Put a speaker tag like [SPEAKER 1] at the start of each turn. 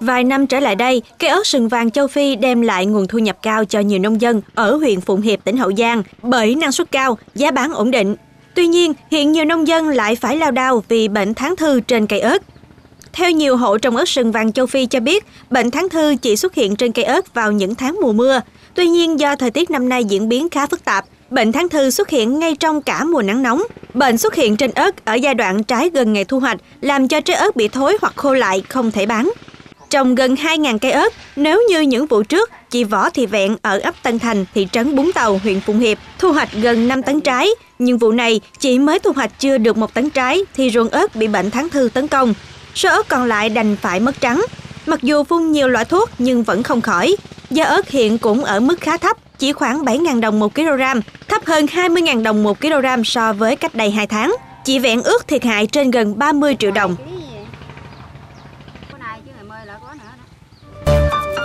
[SPEAKER 1] Vài năm trở lại đây, cây ớt sừng vàng châu Phi đem lại nguồn thu nhập cao cho nhiều nông dân ở huyện Phụng Hiệp, tỉnh Hậu Giang bởi năng suất cao, giá bán ổn định. Tuy nhiên, hiện nhiều nông dân lại phải lao đao vì bệnh thán thư trên cây ớt. Theo nhiều hộ trồng ớt sừng vàng châu Phi cho biết, bệnh thán thư chỉ xuất hiện trên cây ớt vào những tháng mùa mưa. Tuy nhiên, do thời tiết năm nay diễn biến khá phức tạp, bệnh thán thư xuất hiện ngay trong cả mùa nắng nóng. Bệnh xuất hiện trên ớt ở giai đoạn trái gần ngày thu hoạch, làm cho trái ớt bị thối hoặc khô lại, không thể bán. Trồng gần 2.000 cây ớt, nếu như những vụ trước, chị Võ Thị Vẹn ở ấp Tân Thành, thị trấn Bún Tàu, huyện Phụng Hiệp, thu hoạch gần 5 tấn trái. Nhưng vụ này, chị mới thu hoạch chưa được 1 tấn trái, thì ruộng ớt bị bệnh thán thư tấn công. Số ớt còn lại đành phải mất trắng. Mặc dù phun nhiều loại thuốc nhưng vẫn không khỏi. Giá ớt hiện cũng ở mức khá thấp, chỉ khoảng 7.000 đồng 1 kg, thấp hơn 20.000 đồng 1 kg so với cách đây 2 tháng. Chị Vẹn ước thiệt hại trên gần 30 triệu đồng.